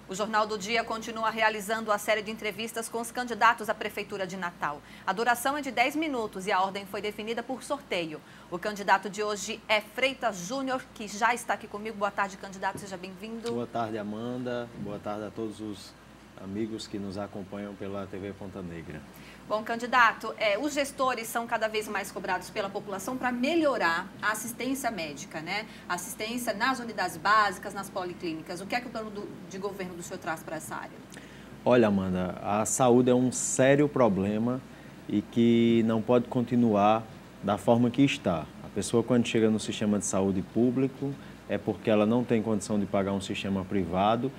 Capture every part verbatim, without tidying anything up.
O Jornal do Dia continua realizando a série de entrevistas com os candidatos à Prefeitura de Natal. A duração é de dez minutos e a ordem foi definida por sorteio. O candidato de hoje é Freitas Júnior, que já está aqui comigo. Boa tarde, candidato, seja bem-vindo. Boa tarde, Amanda. Boa tarde a todos os amigos que nos acompanham pela T V Ponta Negra. Bom, candidato, é, os gestores são cada vez mais cobrados pela população para melhorar a assistência médica, né? Assistência nas unidades básicas, nas policlínicas. O que é que o plano do, de governo do senhor traz para essa área? Olha, Amanda, a saúde é um sério problema e que não pode continuar da forma que está. A pessoa, quando chega no sistema de saúde público, é porque ela não tem condição de pagar um sistema privado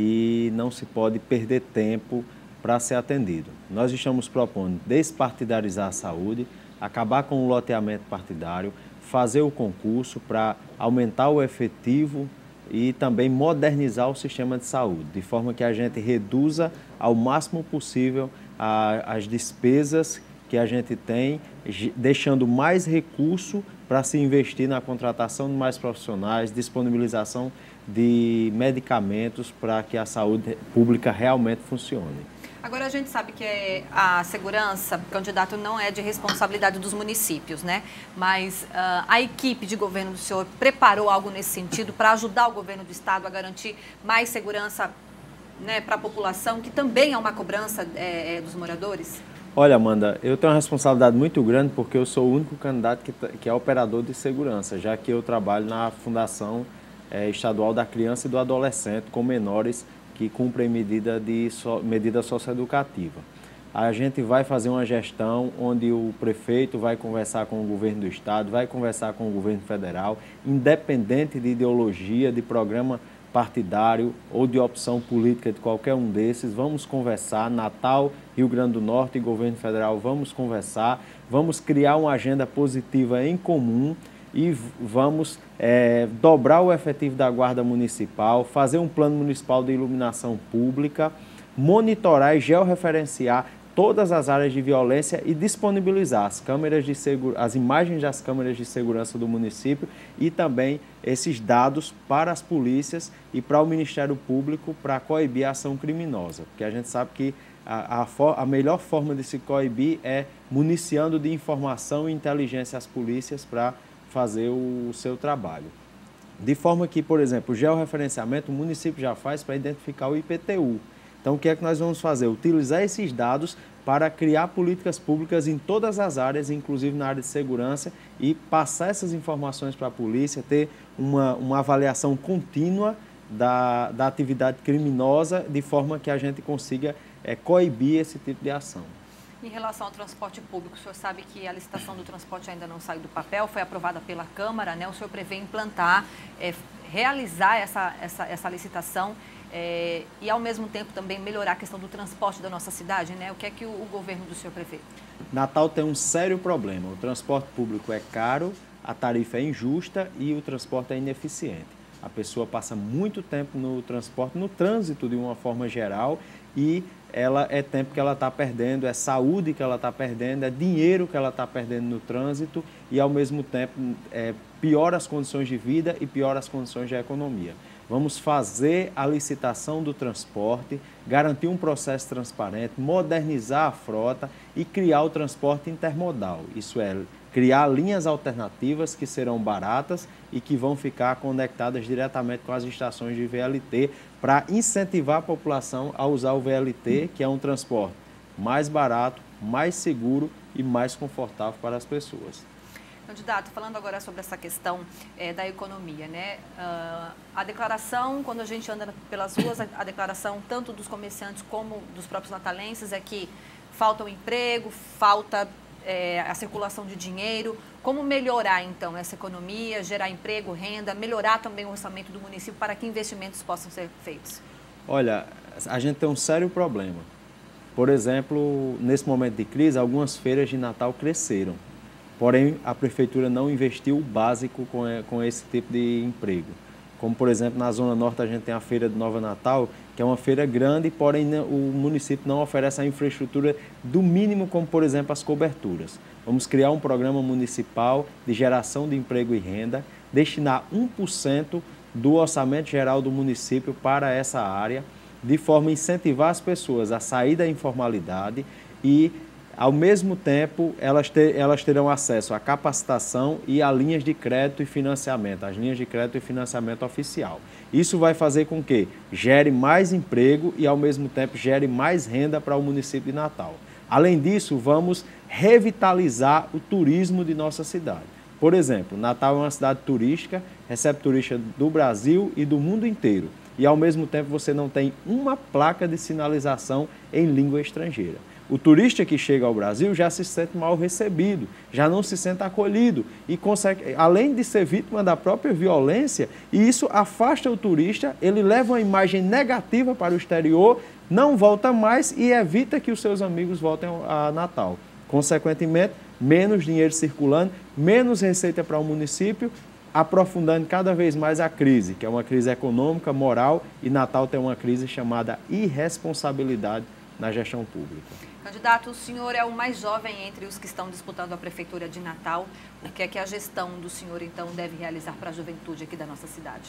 e não se pode perder tempo para ser atendido. Nós estamos propondo despartidarizar a saúde, acabar com o loteamento partidário, fazer o concurso para aumentar o efetivo e também modernizar o sistema de saúde, de forma que a gente reduza ao máximo possível a, as despesas que a gente tem, deixando mais recurso para se investir na contratação de mais profissionais, disponibilização de medicamentos para que a saúde pública realmente funcione. Agora, a gente sabe que a segurança, candidato, não é de responsabilidade dos municípios, né? Mas uh, a equipe de governo do senhor preparou algo nesse sentido para ajudar o governo do estado a garantir mais segurança, né, para a população, que também é uma cobrança é, é, dos moradores? Olha, Amanda, eu tenho uma responsabilidade muito grande porque eu sou o único candidato que, que é operador de segurança, já que eu trabalho na Fundação é, Estadual da Criança e do Adolescente com menores que cumprem medida, de so, medida socioeducativa. A gente vai fazer uma gestão onde o prefeito vai conversar com o governo do estado, vai conversar com o governo federal, independente de ideologia, de programa partidário ou de opção política de qualquer um desses, vamos conversar, Natal, Rio Grande do Norte e governo federal, vamos conversar, vamos criar uma agenda positiva em comum e vamos é, dobrar o efetivo da Guarda Municipal, fazer um plano municipal de iluminação pública, monitorar e georreferenciar todas as áreas de violência e disponibilizar as câmeras de segura, as imagens das câmeras de segurança do município e também esses dados para as polícias e para o Ministério Público para coibir a ação criminosa, porque a gente sabe que a, a, a melhor forma de se coibir é municiando de informação e inteligência as polícias para fazer o seu trabalho. De forma que, por exemplo, o georreferenciamento o município já faz para identificar o I P T U. Então, o que é que nós vamos fazer? Utilizar esses dados para criar políticas públicas em todas as áreas, inclusive na área de segurança, e passar essas informações para a polícia, ter uma, uma avaliação contínua da, da atividade criminosa, de forma que a gente consiga é, coibir esse tipo de ação. Em relação ao transporte público, o senhor sabe que a licitação do transporte ainda não saiu do papel, foi aprovada pela Câmara, né? O senhor prevê implantar, é, realizar essa, essa, essa licitação é, e, ao mesmo tempo, também melhorar a questão do transporte da nossa cidade, né? O que é que o, o governo do senhor prevê? Natal tem um sério problema. O transporte público é caro, a tarifa é injusta e o transporte é ineficiente. A pessoa passa muito tempo no transporte, no trânsito de uma forma geral, e ela é tempo que ela está perdendo, é saúde que ela está perdendo, é dinheiro que ela está perdendo no trânsito e, ao mesmo tempo, é, piora as condições de vida e piora as condições de economia. Vamos fazer a licitação do transporte, garantir um processo transparente, modernizar a frota e criar o transporte intermodal. Isso é, criar linhas alternativas que serão baratas e que vão ficar conectadas diretamente com as estações de V L T para incentivar a população a usar o V L T, que é um transporte mais barato, mais seguro e mais confortável para as pessoas. Candidato, falando agora sobre essa questão é, da economia, né? Uh, a declaração, quando a gente anda pelas ruas, a, a declaração tanto dos comerciantes como dos próprios natalenses é que falta o emprego, falta é, a circulação de dinheiro. Como melhorar, então, essa economia, gerar emprego, renda, melhorar também o orçamento do município para que investimentos possam ser feitos? Olha, a gente tem um sério problema. Por exemplo, nesse momento de crise, algumas feiras de Natal cresceram. Porém, a prefeitura não investiu o básico com, com esse tipo de emprego. Como, por exemplo, na Zona Norte a gente tem a Feira de Nova Natal, que é uma feira grande, porém o município não oferece a infraestrutura do mínimo, como, por exemplo, as coberturas. Vamos criar um programa municipal de geração de emprego e renda, destinar um por cento do orçamento geral do município para essa área, de forma a incentivar as pessoas a sair da informalidade e, ao mesmo tempo, elas, ter, elas terão acesso à capacitação e a linhas de crédito e financiamento, as linhas de crédito e financiamento oficial. Isso vai fazer com que gere mais emprego e, ao mesmo tempo, gere mais renda para o município de Natal. Além disso, vamos revitalizar o turismo de nossa cidade. Por exemplo, Natal é uma cidade turística, recebe turistas do Brasil e do mundo inteiro. E, ao mesmo tempo, você não tem uma placa de sinalização em língua estrangeira. O turista que chega ao Brasil já se sente mal recebido, já não se sente acolhido e consegue, além de ser vítima da própria violência, e isso afasta o turista, ele leva uma imagem negativa para o exterior, não volta mais e evita que os seus amigos voltem a Natal. Consequentemente, menos dinheiro circulando, menos receita para o município, aprofundando cada vez mais a crise, que é uma crise econômica, moral, e Natal tem uma crise chamada irresponsabilidade na gestão pública. Candidato, o senhor é o mais jovem entre os que estão disputando a Prefeitura de Natal. O que é que a gestão do senhor, então, deve realizar para a juventude aqui da nossa cidade?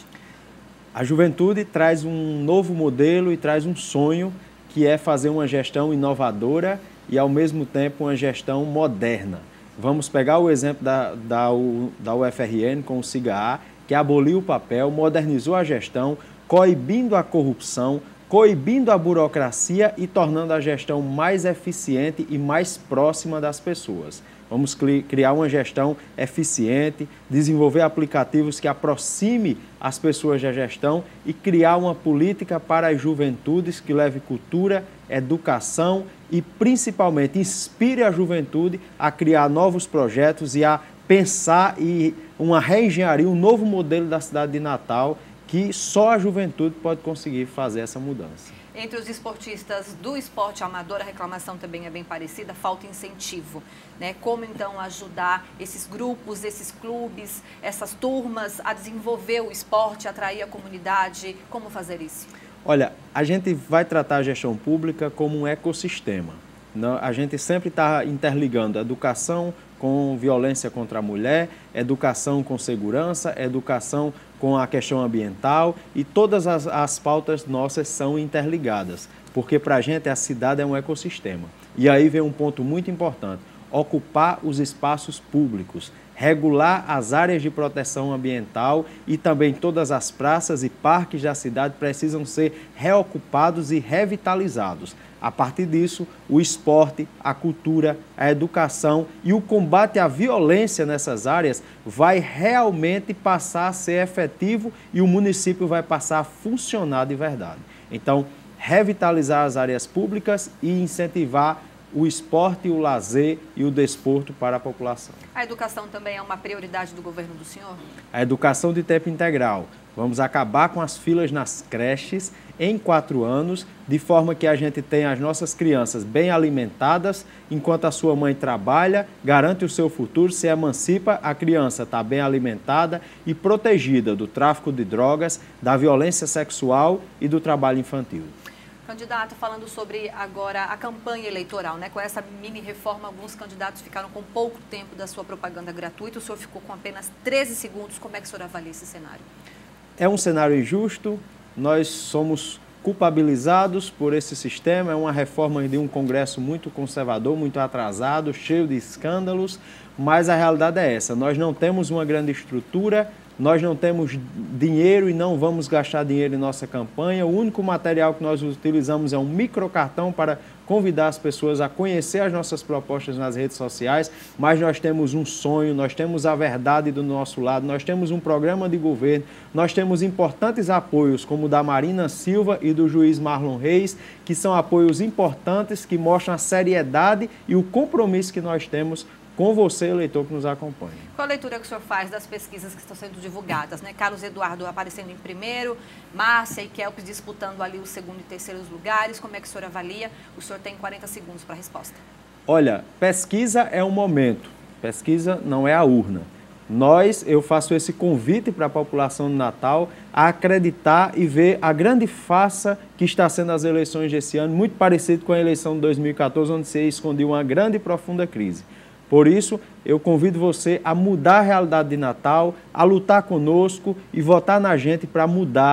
A juventude traz um novo modelo e traz um sonho, que é fazer uma gestão inovadora e, ao mesmo tempo, uma gestão moderna. Vamos pegar o exemplo da, da, da U F R N com o SIGA-A, que aboliu o papel, modernizou a gestão, coibindo a corrupção, coibindo a burocracia e tornando a gestão mais eficiente e mais próxima das pessoas. Vamos criar uma gestão eficiente, desenvolver aplicativos que aproxime as pessoas da gestão e criar uma política para as juventudes que leve cultura, educação e, principalmente, inspire a juventude a criar novos projetos e a pensar em uma reengenharia, um novo modelo da cidade de Natal, que só a juventude pode conseguir fazer essa mudança. Entre os esportistas do esporte amador, a reclamação também é bem parecida, falta incentivo, né? Como então ajudar esses grupos, esses clubes, essas turmas a desenvolver o esporte, atrair a comunidade, como fazer isso? Olha, a gente vai tratar a gestão pública como um ecossistema. A gente sempre está interligando a educação com violência contra a mulher, educação com segurança, educação com a questão ambiental, e todas as, as pautas nossas são interligadas, porque para a gente a cidade é um ecossistema. E aí vem um ponto muito importante: ocupar os espaços públicos, regular as áreas de proteção ambiental, e também todas as praças e parques da cidade precisam ser reocupados e revitalizados. A partir disso, o esporte, a cultura, a educação e o combate à violência nessas áreas vai realmente passar a ser efetivo e o município vai passar a funcionar de verdade. Então, revitalizar as áreas públicas e incentivar o esporte, o lazer e o desporto para a população. A educação também é uma prioridade do governo do senhor? A educação de tempo integral. Vamos acabar com as filas nas creches em quatro anos, de forma que a gente tenha as nossas crianças bem alimentadas, enquanto a sua mãe trabalha, garante o seu futuro, se emancipa, a criança está bem alimentada e protegida do tráfico de drogas, da violência sexual e do trabalho infantil. Candidato, falando sobre agora a campanha eleitoral, né? Com essa mini reforma, alguns candidatos ficaram com pouco tempo da sua propaganda gratuita, o senhor ficou com apenas treze segundos. Como é que o senhor avalia esse cenário? É um cenário injusto, nós somos culpabilizados por esse sistema, é uma reforma de um Congresso muito conservador, muito atrasado, cheio de escândalos, mas a realidade é essa: nós não temos uma grande estrutura, nós não temos dinheiro e não vamos gastar dinheiro em nossa campanha. O único material que nós utilizamos é um microcartão para convidar as pessoas a conhecer as nossas propostas nas redes sociais, mas nós temos um sonho, nós temos a verdade do nosso lado, nós temos um programa de governo, nós temos importantes apoios como o da Marina Silva e do juiz Marlon Reis, que são apoios importantes que mostram a seriedade e o compromisso que nós temos com você, eleitor que nos acompanha. Qual a leitura que o senhor faz das pesquisas que estão sendo divulgadas, né? Carlos Eduardo aparecendo em primeiro, Márcia e Kelps disputando ali os segundo e terceiros lugares. Como é que o senhor avalia? O senhor tem quarenta segundos para a resposta. Olha, pesquisa é um momento, pesquisa não é a urna. Nós, eu faço esse convite para a população de Natal a acreditar e ver a grande farsa que está sendo as eleições desse ano, muito parecido com a eleição de dois mil e quatorze, onde se escondeu uma grande e profunda crise. Por isso, eu convido você a mudar a realidade de Natal, a lutar conosco e votar na gente para mudar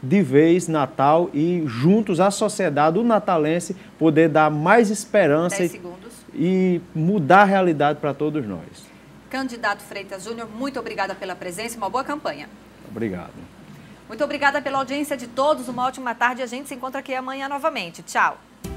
de vez Natal e juntos a sociedade, o natalense, poder dar mais esperança dez segundos. E, e mudar a realidade para todos nós. Candidato Freitas Júnior, muito obrigada pela presença e uma boa campanha. Obrigado. Muito obrigada pela audiência de todos, uma ótima tarde e a gente se encontra aqui amanhã novamente. Tchau.